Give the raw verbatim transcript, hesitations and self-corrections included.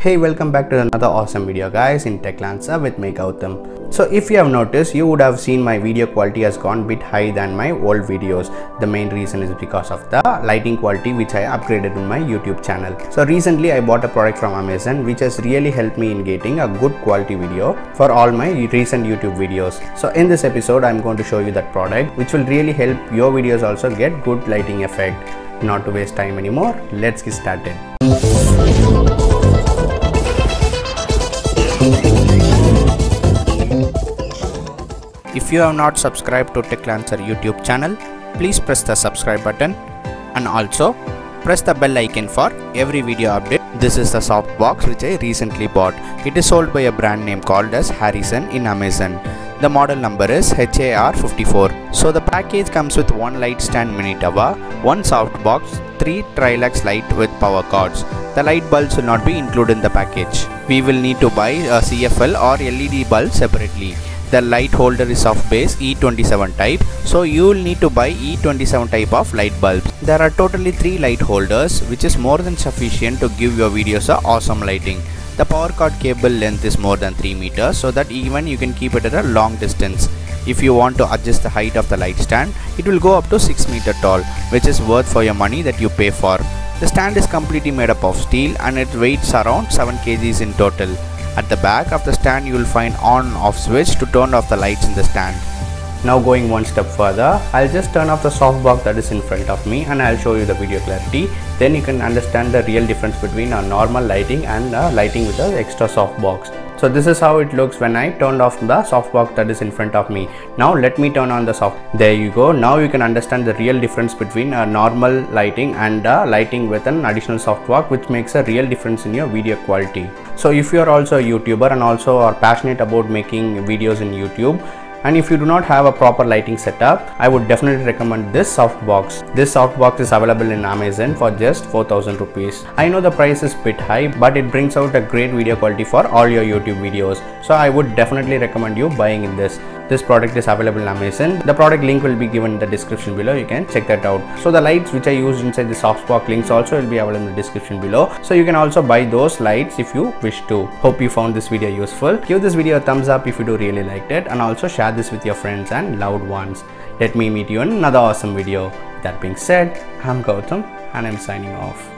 Hey, welcome back to another awesome video guys in TechLancer with me Gautam. So if you have noticed, you would have seen my video quality has gone a bit high than my old videos. The main reason is because of the lighting quality which I upgraded in my YouTube channel. So recently I bought a product from Amazon which has really helped me in getting a good quality video for all my recent YouTube videos. So in this episode I'm going to show you that product which will really help your videos also get good lighting effect. Not to waste time anymore, let's get started. If you have not subscribed to TechLancer YouTube channel, please press the subscribe button and also press the bell icon for every video update. This is the softbox which I recently bought. It is sold by a brand name called as Harrison in Amazon. The model number is H A R fifty-four. So the package comes with one light stand mini tower, one softbox, three Trilux light with power cords. The light bulbs will not be included in the package. We will need to buy a C F L or L E D bulb separately. The light holder is of base E twenty-seven type, so you will need to buy E twenty-seven type of light bulbs. There are totally three light holders which is more than sufficient to give your videos a awesome lighting. The power cord cable length is more than three meters, so that even you can keep it at a long distance. If you want to adjust the height of the light stand, it will go up to six meters tall, which is worth for your money that you pay for. The stand is completely made up of steel and it weighs around seven kilograms in total. At the back of the stand you will find on-off switch to turn off the lights in the stand. Now going one step further, I'll just turn off the softbox that is in front of me and I'll show you the video clarity. Then you can understand the real difference between a normal lighting and a lighting with the extra softbox. So this is how it looks when I turned off the softbox that is in front of me. Now let me turn on the soft. There you go. Now you can understand the real difference between a normal lighting and a lighting with an additional softbox, which makes a real difference in your video quality. So if you are also a YouTuber and also are passionate about making videos in YouTube, and if you do not have a proper lighting setup, I would definitely recommend this softbox. This softbox is available in Amazon for just four thousand rupees. I know the price is a bit high, but it brings out a great video quality for all your YouTube videos. So I would definitely recommend you buying in this. This product is available in Amazon. The product link will be given in the description below. You can check that out. So the lights which I used inside the softbox links also will be available in the description below. So you can also buy those lights if you wish to. Hope you found this video useful. Give this video a thumbs up if you do really liked it, and also share this with your friends and loved ones. Let me meet you in another awesome video. That being said, I'm Gautam and I'm signing off.